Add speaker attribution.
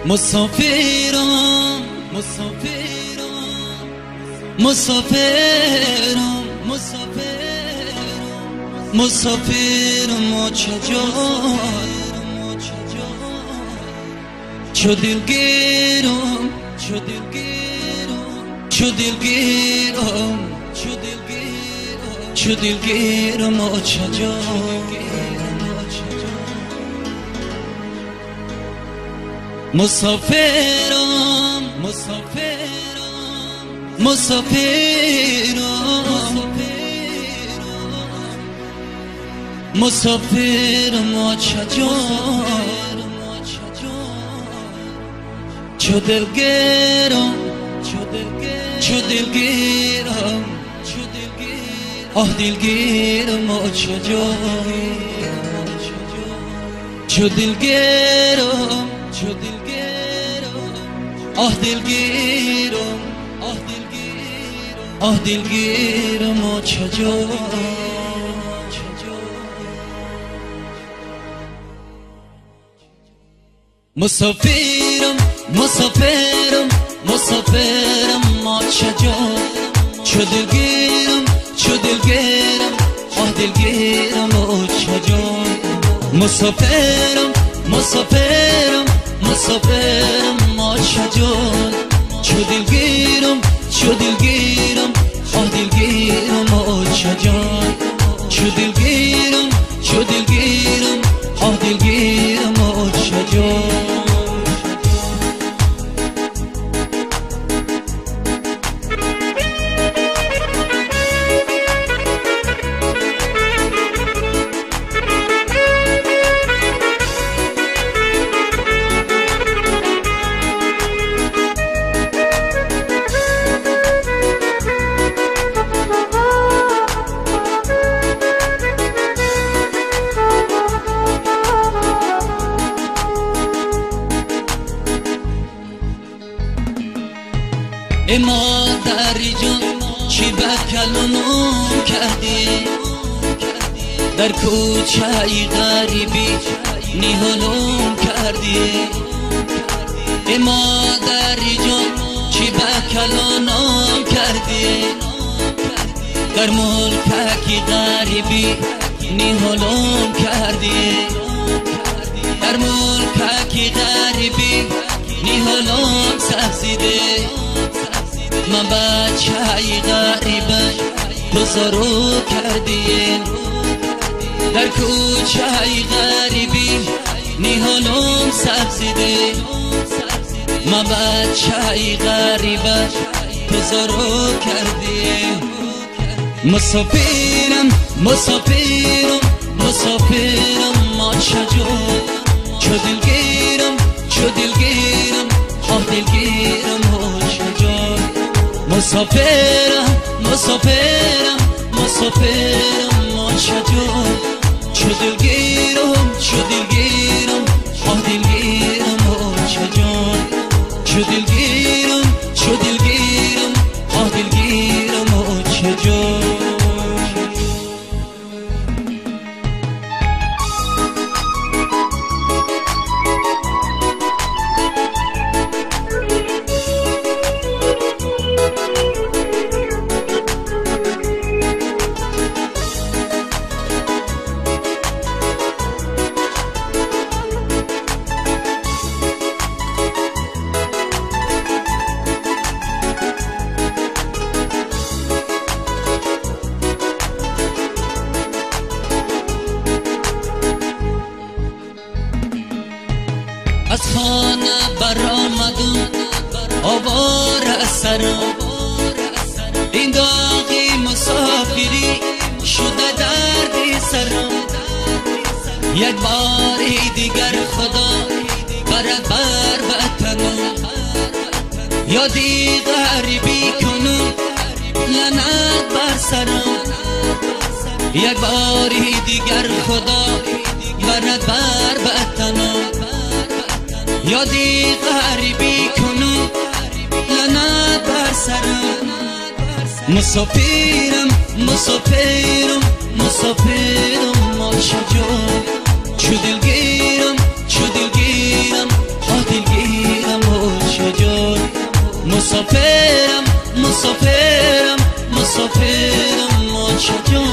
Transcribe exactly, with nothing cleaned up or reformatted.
Speaker 1: مسافرم مسافرم مسافرم مسافرم مسافرم چجا چو دلگیرم چو دلگیرم چو دلگیرم چو دلگیرم چجا مسافرم مسافرم مسافرم مسافرم چجا چو دلگیرم چو دلگیرم آه دلگیرم چجا چو دلگیرم چو دلگیرم آه دلگیرم آه دلگیرم آه دلگیرم چجا مسافرم مسافرم مسافرم ما چجا چو دلگیرم چو دلگیرم آه دلگیرم چجا مسافرم مسافرم مسافرم ما چجا چو دلگیرم چو دلگیرم آه دلگیرم چجا چو دلگیرم چو دلگیرم آه دلگیرم چجا ای مادری جان چی بکلونم کردی در کوچه ای غریبی نیهالم کردی ای مادری جان چی بکلونم کردی در ملککی غریبی نیهالم کردی در ملککی غریبی نیهالم سبزیده من بچه ای غریبه بزرو کردی در کوچه ای غریبی نیهالم سبزیده من بچه ای غریبه بزرو کردی مسافرم مسافرم مسافرم ما چجا چو دلگیرم چو دلگیرم آه دلگیرم چجا مسافرم مسافرم مسافرم ما چجا چو دلگیرم چو دلگیرم آه دلگیرم چجا چو دلگیرم چو دلگیرم آه دلگیرم چجا از خانه برآمدم آواره سرم این داغی مسافری شده دردی سرم یک باری دیگر خدا برد بر وطنم یادی غریبی کنم لعنت بر سرم یک باری دیگر خدا برد بر وطنم یادی غریبی کنم لعنت بر سرم مسافرم مسافرم مسافرم ما چجا چو دلگیرم چو دلگیرم آه دلگیرم مسافرم مسافرم مسافرم ما چجا